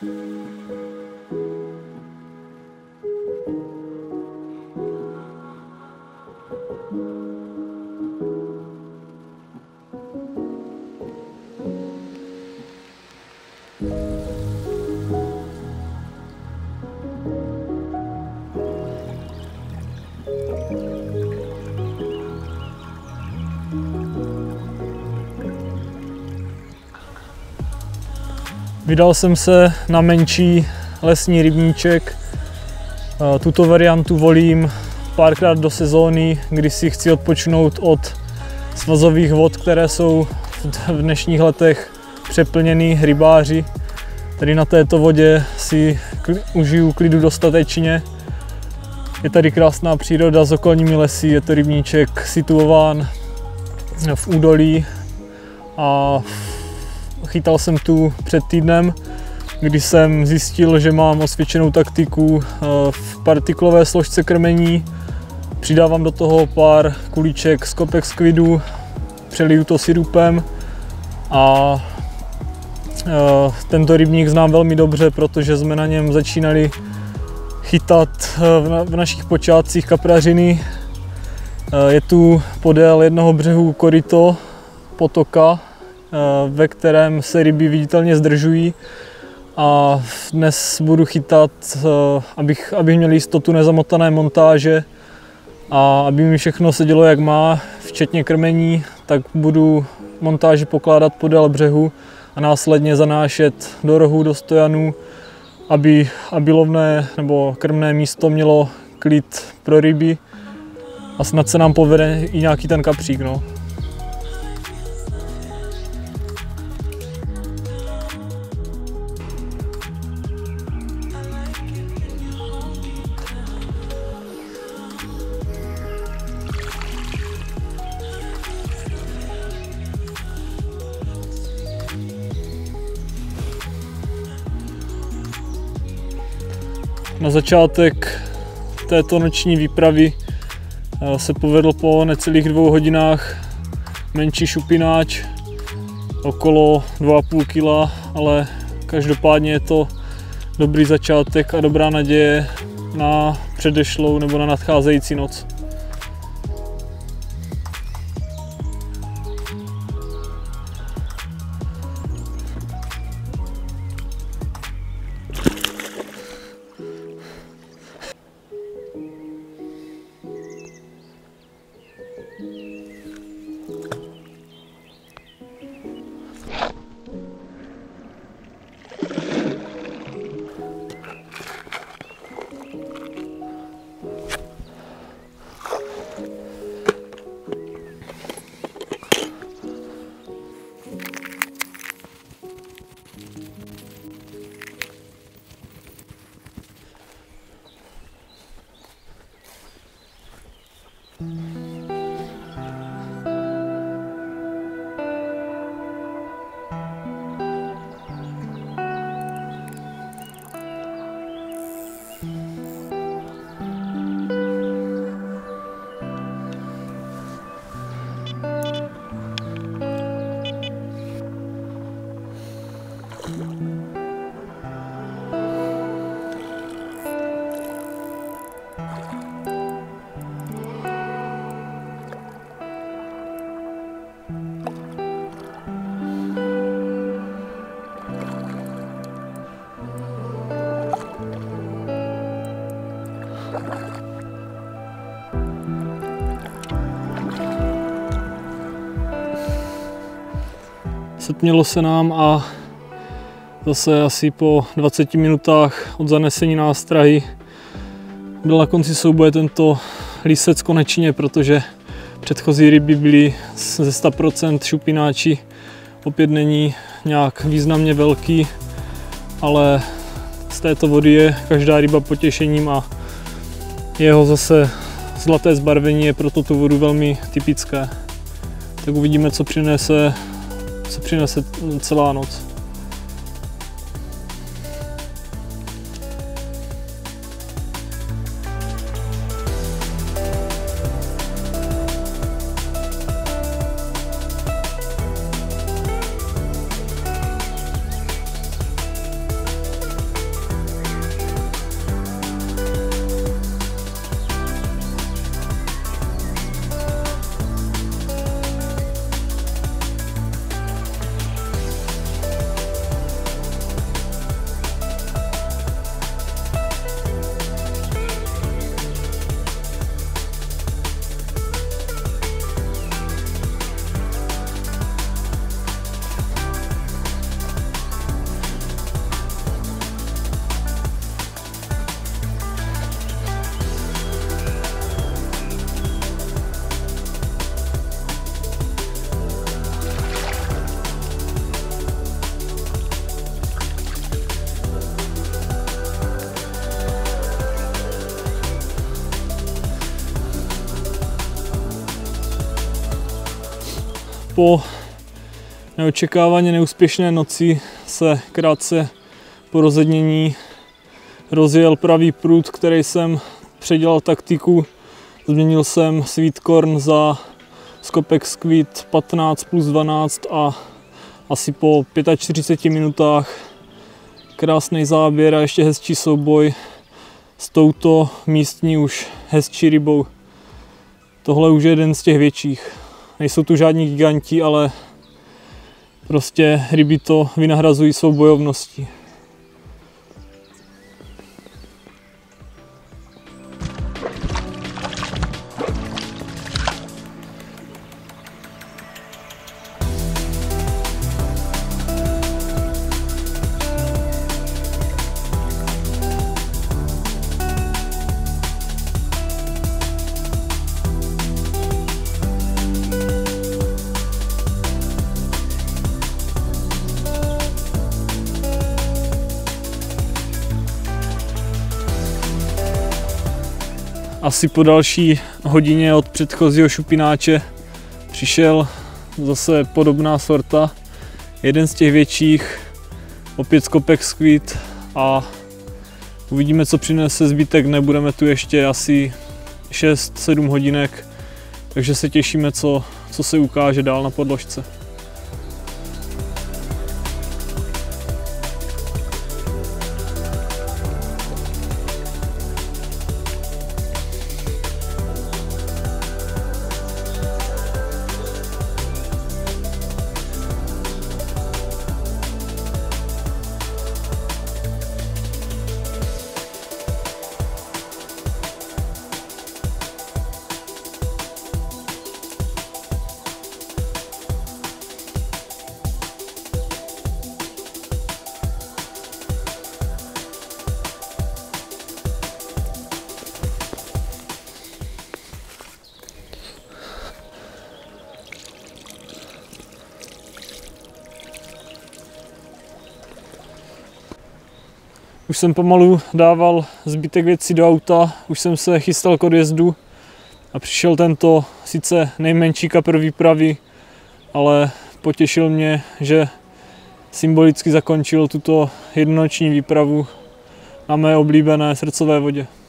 Vydal jsem se na menší lesní rybníček. Tuto variantu volím párkrát do sezóny, kdy si chci odpočinout od svazových vod, které jsou v dnešních letech přeplněný rybáři. Tady na této vodě si užiju klidu dostatečně. Je tady krásná příroda s okolními lesy, je to rybníček situován v údolí a chytal jsem tu před týdnem, kdy jsem zjistil, že mám osvědčenou taktiku v partiklové složce krmení. Přidávám do toho pár kulíček z kopek skvidu, přeliju to sirupem a tento rybník znám velmi dobře, protože jsme na něm začínali chytat v našich počátcích kaprařiny. Je tu podél jednoho břehu koryto potoka, ve kterém se ryby viditelně zdržují, a dnes budu chytat, abych měl jistotu nezamotané montáže a aby mi všechno sedělo jak má, včetně krmení, tak budu montáži pokládat podél břehu a následně zanášet do rohů, do stojanů, aby lovné nebo krmné místo mělo klid pro ryby a snad se nám povede i nějaký ten kapřík. No. Na začátek této noční výpravy se povedl po necelých 2 hodinách menší šupináč okolo 2,5 kg, ale každopádně je to dobrý začátek a dobrá naděje na předešlou nebo na nadcházející noc. Setmělo se nám a zase asi po 20 minutách od zanesení nástrahy byl na konci souboje tento lísec konečně, protože předchozí ryby byly ze 100% šupináči. Opět není nějak významně velký, ale z této vody je každá ryba potěšením a jeho zase zlaté zbarvení je pro tuto vodu velmi typické. Tak uvidíme, co přinese celá noc. po neočekávaně neúspěšné noci se krátce po rozednění rozjel pravý prut, který jsem předělal taktiku. Změnil jsem Sweet Corn za Skopek Squid 15 plus 12 a asi po 45 minutách krásný záběr a ještě hezčí souboj s touto místní už hezčí rybou. Tohle už je jeden z těch větších. Nejsou tu žádní giganti, ale prostě ryby to vynahrazují svou bojovností. Asi po další hodině od předchozího šupináče přišel zase podobná sorta. Jeden z těch větších, opět Skopek Squid a uvidíme, co přinese zbytek. Nebudeme tu ještě asi 6-7 hodinek, takže se těšíme, co se ukáže dál na podložce. Už jsem pomalu dával zbytek věcí do auta, už jsem se chystal k odjezdu a přišel tento sice nejmenší kapr výpravy, ale potěšil mě, že symbolicky zakončil tuto jednonoční výpravu na mé oblíbené srdcové vodě.